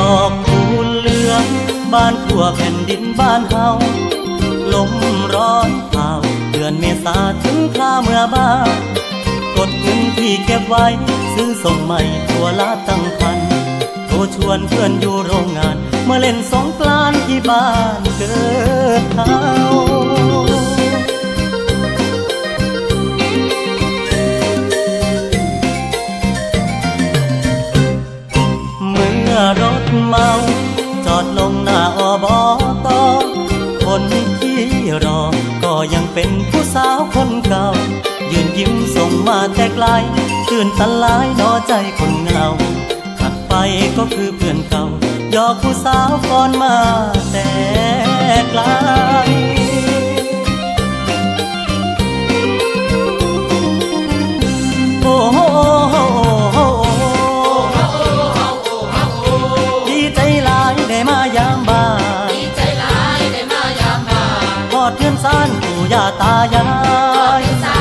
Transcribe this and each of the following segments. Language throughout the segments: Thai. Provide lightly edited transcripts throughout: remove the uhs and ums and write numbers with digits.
อกคูณเหลืองบานทั่วแผ่นดินบ้านเฮาลมร้อนเผาเดือนเมษาถึงคราเมื่อบ้านกดเงินที่เก็บไว้ซื้อส่งใหม่ตัวละตั้งพันโทรชวนเพื่อนอยู่โรงงานเมื่อเล่นสงกรานต์ที่บ้านเกิดเฮารถเมาจอดลงหน้าอบต.คนที่รอก็ยังเป็นผู้สาวคนเก่ายืนยิ้มส่งมาแต่ไกลตื่นตันหลายดอใจคนเหงาถัดไปก็คือเพื่อนเก่าหยอกผู้สาวก่อนมาแต่ไกลโอ้โหมายามบ้านดีใจหลายได้มายามบ้านพอดเทือนซ่านปู่ย่าตายาย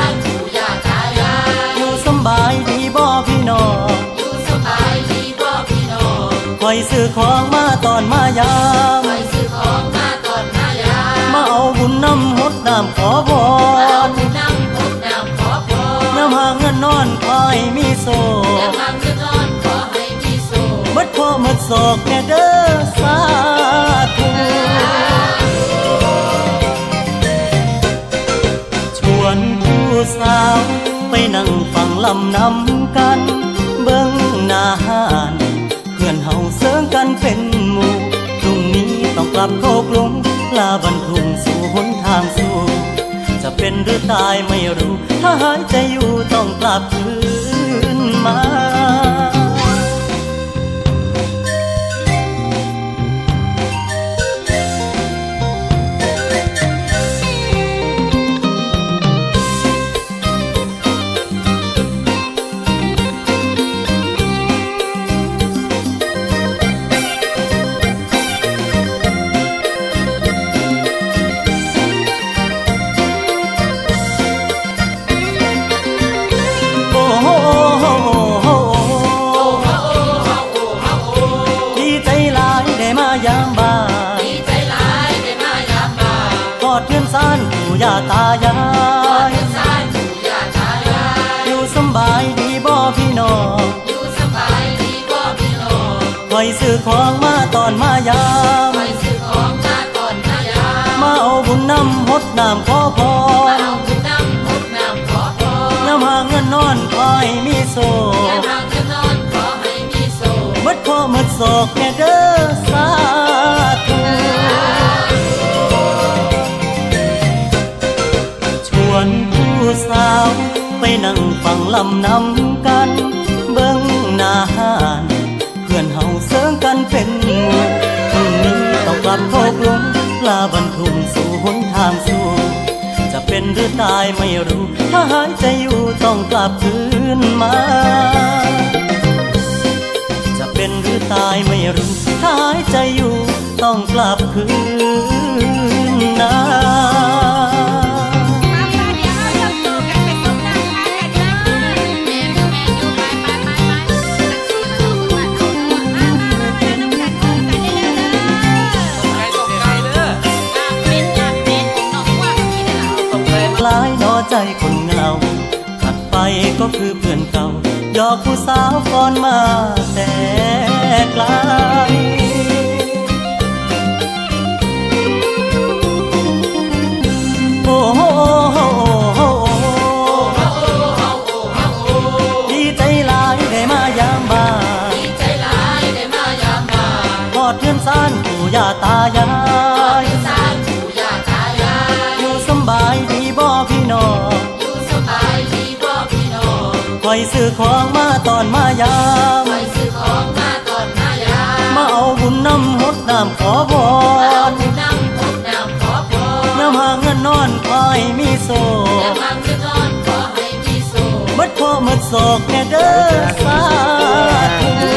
อยู่สบายดีบ่พี่น้องอยู่สบายดีบ่พี่น้องคอยซื้อของมาตอนมายามคอยซื้อของมาตอนมายามมาเอาบุญน้ำหดน้ำขอพรเอาบุญน้ำหดน้ำขอพรน้ำหาเงินนอนคอยมีโซ่น้ำหาเงินนอนขอให้มีโซ่มัดพ่อมัดศอกแน่เด้อสาธุชวนผู้สาวไปนั่งฟังลำนำกันเบิ่งหน้าห้านเพื่อนเฮาเสิร์งกันเป็นหมู่พรุ่งนี้ต้องกลับเข้ากรุงลาบรรทุงสู่หนทางสู่จะเป็นหรือตายไม่รู้ถ้าหายใจอยู่ต้องกลับคืนมาย่าตายายอยู่สบายดีบ่พี่น้องอยู่สบายดีบ่พี่น้องคอยซื้อของมาตอนมายามคอยซื้อของมาตอนมายามมาเอาบุญน้ำหดน้ำขอพรมาเอาบุญน้ำหดน้ำขอพรน้ำหาเงินนอนคอยมีโซ่น้ำหาเงินนอนขอให้มีโซ่มัดคอมัดศอกแน่เด้อสาธุผู้สาวไปนั่งฟังลำนำกันเบิ่งหน้าห้านเพื่อนเฮาเสิร์งกันเป็นหมู่พรุ่งนี้ต้องกลับเข้ากรุงลาบรรทุงสู่หนทางสู่จะเป็นหรือตายไม่รู้ถ้าหายใจอยู่ต้องกลับคืนมาจะเป็นหรือตายไม่รู้ถ้าหายใจอยู่ต้องกลับคืนมาใจคนเหงาถัดไปก็คือเพื่อนเก่าหยอกผู้สาวก่อนมาแต่ไกลโอ้โหดีใจหลายได้มายามบ้านดีใจหลายได้มายามบ้านพอดเทือนซ่านปู่ย่าตายายอยู่สบายดีบ่พี่น้องอยู่สบายดีบ่พี่น้องคอยซื้อของมาตอนมายามคอยซื้อของมาตอนมายามมาเอาบุญน้ำหดน้ำขอพรมาเอาบุญน้ำหดน้ำขอพรน้ำหาเงินนอนคอยมีโซ่น้ำหาเงินนอนขอให้มีโซ่มัดพ่อมัดศอกแน่เด้อสาธุ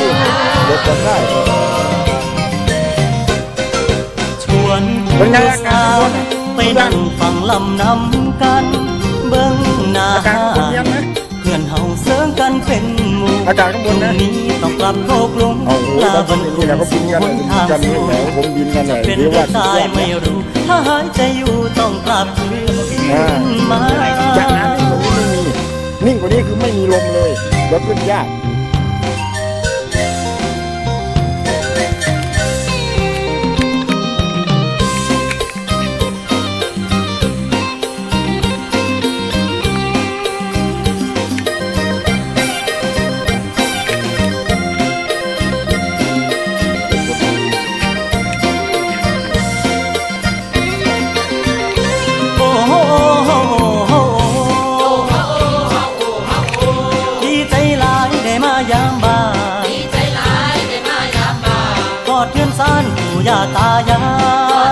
ชวนผู้สาวไปนั่งฟังลำนำกันเบิ่งหน้าห้านเพื่อนเฮาเสิร์งกันเป็นหหมู่อากาศข้างบนนะนี้ต้องกลับโคกลงลาบรรทุกสู่หนทางสู่จะเป็นหรือตายไม่รู้ถ้าหายใจอยู่ต้องกลับคืนมาจากนั้นนิ่งกว่านี้คือไม่มีลมเลยแล้วขึ้นยากย่าตายาย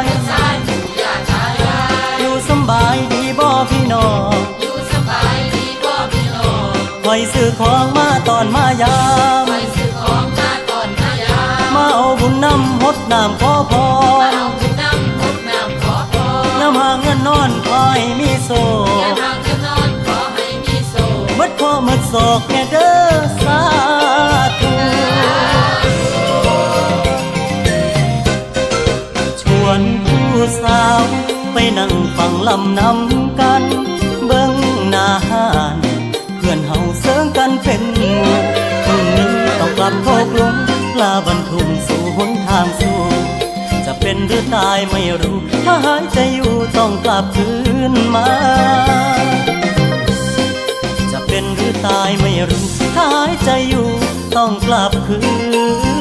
อยู่สบายดีบ่พี่น้องคอยซื้อของมาตอนมายามมาเอาบุญน้ำหดน้ำขอพรน้ำหาเงินนอนคอยมีโศกมัดพ่อมัดโศกแน่เด้อสาธุผู้สาวไปนั่งฟังลำนำกันเบิ่งหน้าหานเพื่อนเฮาเสิร์งกันเป็นหมู่พรุ่งนี้ต้องกลับโคกลงลาบรรทุกสู่หนทางสู่จะเป็นหรือตายไม่รู้ถ้าหายใจอยู่ต้องกลับคืนมาจะเป็นหรือตายไม่รู้ถ้าหายใจอยู่ต้องกลับคืน